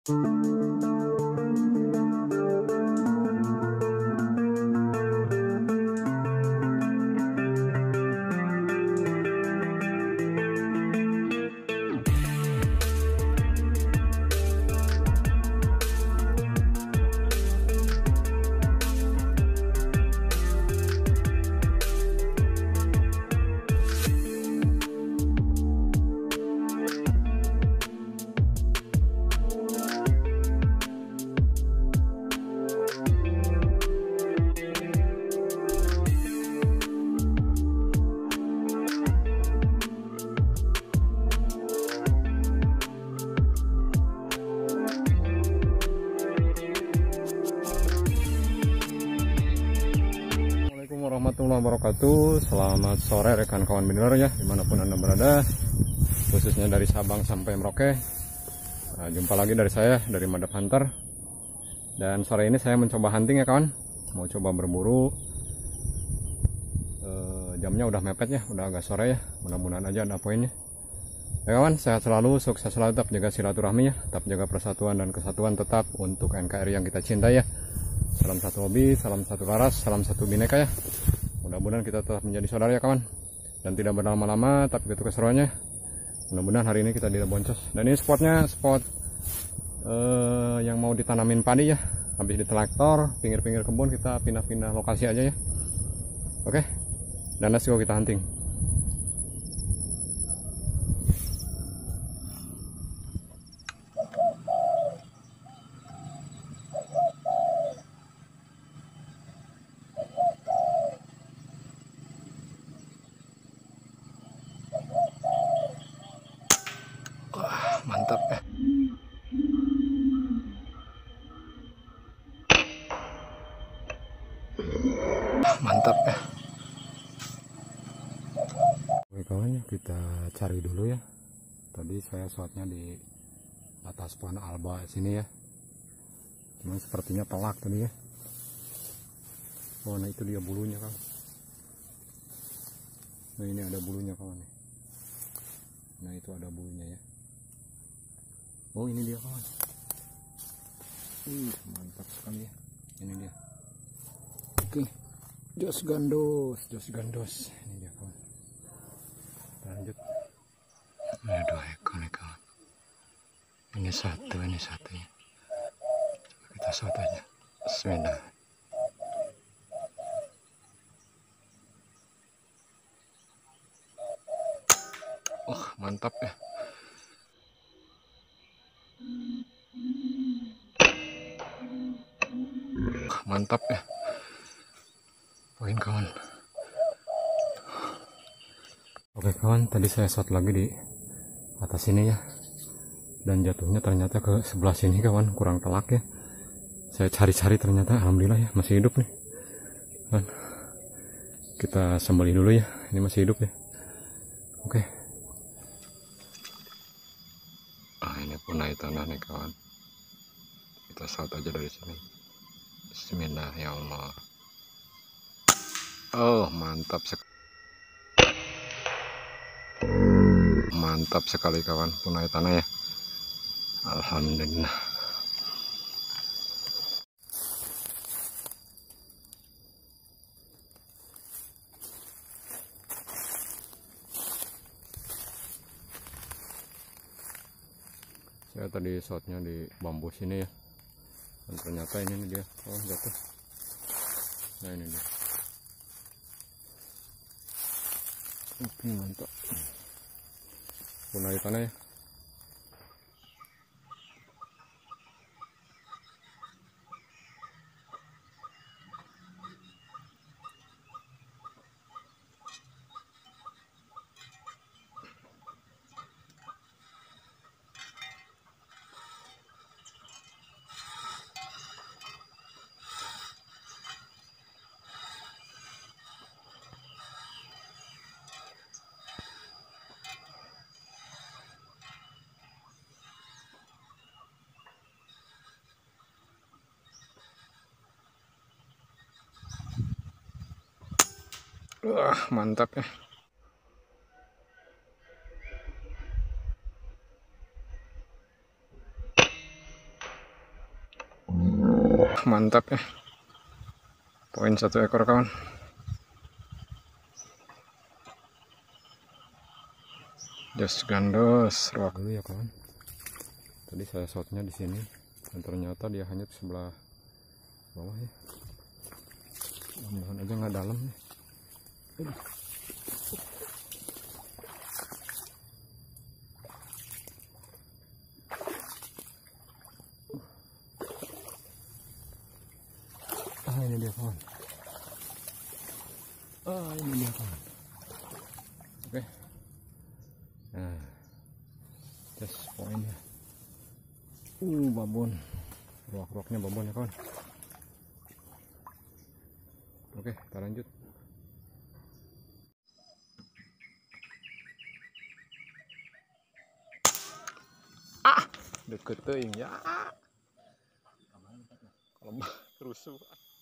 Warahmatullahi wabarakatuh. Selamat sore rekan kawan mineral ya, dimanapun anda berada, khususnya dari Sabang sampai Merauke. Jumpa lagi dari saya, dari Madep Hunter. Dan sore ini saya mencoba hunting ya kawan, mau coba berburu. Jamnya udah mepet ya, udah agak sore ya, mudah-mudahan aja ada poinnya ya kawan. Sehat selalu, sukses selalu, tetap jaga silaturahmi ya, tetap jaga persatuan dan kesatuan tetap untuk NKRI yang kita cintai ya. Salam satu hobi, salam satu laras, salam satu bineka ya. Mudah-mudahan kita tetap menjadi saudara ya kawan. Dan tidak berlama-lama, tapi itu keseruannya. Mudah-mudahan hari ini kita tidak boncos. Dan ini spotnya spot yang mau ditanamin padi ya. Habis ditraktor, pinggir-pinggir kebun kita pindah-pindah lokasi aja ya. Oke, dan let's go kita hunting. Mantap ya. Mantap ya. Oke kawannya, kita cari dulu ya. Tadi saya shotnya di atas pohon alba sini ya. Cuman sepertinya telak tadi ya. Oh, nah itu dia bulunya kawan. Nah ini ada bulunya kawan. Nah itu ada bulunya ya. Oh ini dia kawan. Mantap sekali ya. Ini dia. Oke, jos gandos, jos gandos. Ini dia kawan. Lanjut. Ada 2 ekor nih kawan. Ini satu ya. Kita shot aja. Bismillah. Mantap ya. Mantap ya. Poin kawan. Oke kawan, tadi saya shot lagi di atas sini ya. Dan jatuhnya ternyata ke sebelah sini kawan, kurang telak ya. Saya cari-cari ternyata alhamdulillah ya, masih hidup nih. Dan kita sembelih dulu ya, ini masih hidup ya. Oke. Ini punai tanah nih kawan. Kita shot aja dari sini. Bismillah ya Allah. Oh mantap sekali. Mantap sekali kawan, punai tanah ya. Alhamdulillah. Saya tadi shotnya di bambu sini ya. Dan ternyata ini nih dia. Oh jatuh. Nah ini dia. Oke mantap. Punai tanah ya. Wah mantap ya. Mantap ya. Poin 1 ekor kawan. Jos gandos ruak dulu ya kawan. Tadi saya shotnya di sini dan ternyata dia hanyut sebelah bawah ya. Mudah-mudahan aja nggak dalam nih. Ini dia kawan. Ini dia kawan. Oke. Nah, tes poinnya. Babon. Ruak-ruaknya babon ya kawan. Oke, kita lanjut. Deket teuing ya. Kalau rusuh.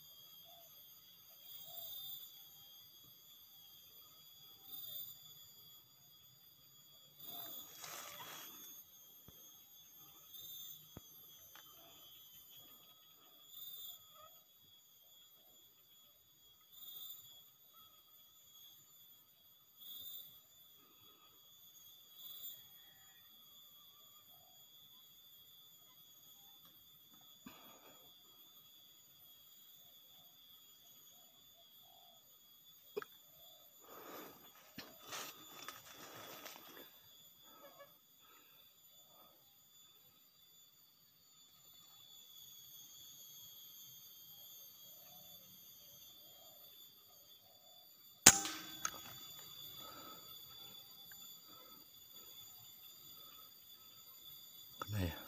Kena ya.